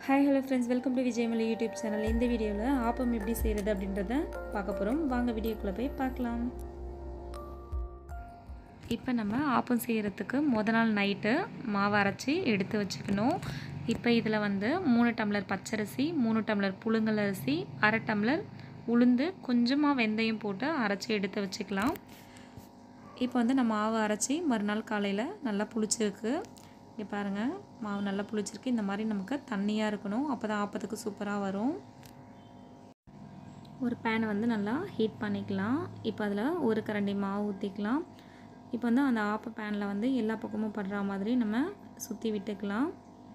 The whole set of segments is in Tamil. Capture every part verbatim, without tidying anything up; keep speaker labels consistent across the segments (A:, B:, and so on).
A: Hi hello friends, welcome to Vijayamali YouTube channel. இந்த வீடியோவில் ஆப்பம் எப்படி செய்கிறது அப்படின்றத பார்க்க போகிறோம். வாங்க வீடியோக்குள்ளே போய் பார்க்கலாம். இப்போ நம்ம ஆப்பம் செய்கிறதுக்கு முத நாள் நைட்டு மாவு அரைச்சி எடுத்து வச்சுக்கணும். இப்போ இதில் வந்து மூணு டம்ளர் பச்சரிசி, மூணு டம்ளர் புழுங்கல் அரிசி, அரை டம்ளர் உளுந்து, கொஞ்சமாக வெந்தயம் போட்டு அரைச்சி எடுத்து வச்சுக்கலாம். இப்போ வந்து நம்ம மாவு அரைச்சி மறுநாள் காலையில் நல்லா புளிச்சிருக்கு. இங்கே பாருங்கள், மாவு நல்லா புளிச்சிருக்கு. இந்த மாதிரி நமக்கு தண்ணியாக இருக்கணும், அப்போ தான் ஆப்பத்துக்கு சூப்பராக வரும். ஒரு பேனை வந்து நல்லா ஹீட் பண்ணிக்கலாம். இப்போ அதில் ஒரு கரண்டி மாவு ஊற்றிக்கலாம். இப்போ வந்து அந்த ஆப்ப பேனில் வந்து எல்லா பக்கமும் படுற மாதிரி நம்ம சுற்றி விட்டுக்கலாம்.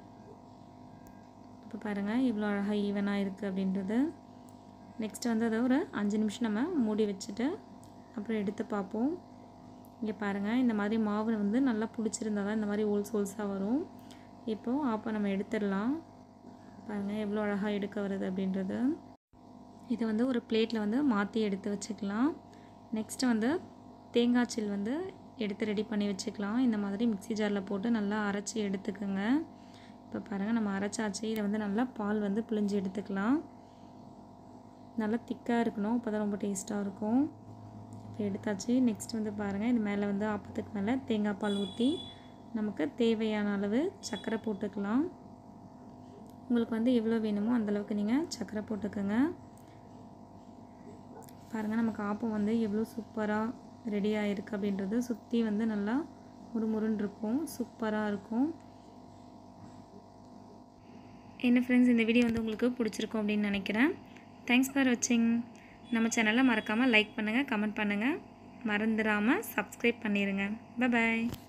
A: இப்போ பாருங்கள் இவ்வளோ அழகாக ஈவனாக இருக்குது அப்படின்றது. நெக்ஸ்ட்டு வந்து அதை ஒரு அஞ்சு நிமிஷம் நம்ம மூடி வச்சுட்டு அப்புறம் எடுத்து பார்ப்போம். இங்கே பாருங்கள், இந்த மாதிரி மாவு வந்து நல்லா புளிச்சிருந்தால் தான் இந்த மாதிரி ஹோல்ஸ் ஹோல்ஸாக வரும். இப்போது ஆப்பம் நம்ம எடுத்துடலாம். பாருங்கள் எவ்வளோ அழகாக எடுக்க வருது அப்படின்றது. இதை வந்து ஒரு பிளேட்டில் வந்து மாற்றி எடுத்து வச்சுக்கலாம். நெக்ஸ்ட்டு வந்து தேங்காய் சில் வந்து எடுத்து ரெடி பண்ணி வச்சுக்கலாம். இந்த மாதிரி மிக்ஸி ஜாரில் போட்டு நல்லா அரைச்சி எடுத்துக்கோங்க. இப்போ பாருங்கள் நம்ம அரைச்சாச்சு. இதை வந்து நல்லா பால் வந்து பிழிஞ்சு எடுத்துக்கலாம். நல்லா திக்காக இருக்கணும், அப்போ தான் ரொம்ப டேஸ்ட்டாக இருக்கும். இப்போ எடுத்தாச்சு. நெக்ஸ்ட் வந்து பாருங்கள், இது மேலே வந்து ஆப்பத்துக்கு மேலே தேங்காய் பால் ஊற்றி நமக்கு தேவையான அளவு சர்க்கரை போட்டுக்கலாம். உங்களுக்கு வந்து எவ்வளோ வேணுமோ அந்தளவுக்கு நீங்கள் சர்க்கரை போட்டுக்கோங்க. பாருங்கள் நமக்கு ஆப்பம் வந்து எவ்வளோ சூப்பராக ரெடி ஆகிருக்கு அப்படின்றது. சுற்றி வந்து நல்லா முறுமுறுன்னு இருக்கும், சூப்பராக இருக்கும். என்ன ஃப்ரெண்ட்ஸ், இந்த வீடியோ வந்து உங்களுக்கு பிடிச்சிருக்கும் அப்படின்னு நினைக்கிறேன். தேங்க்ஸ் ஃபார் வாட்சிங். நம்ம சேனலை மறக்காமல் லைக் பண்ணுங்கள், கமெண்ட் பண்ணுங்கள், மறந்துடாமல் சப்ஸ்கிரைப் பண்ணிடுங்க. பை பாய்.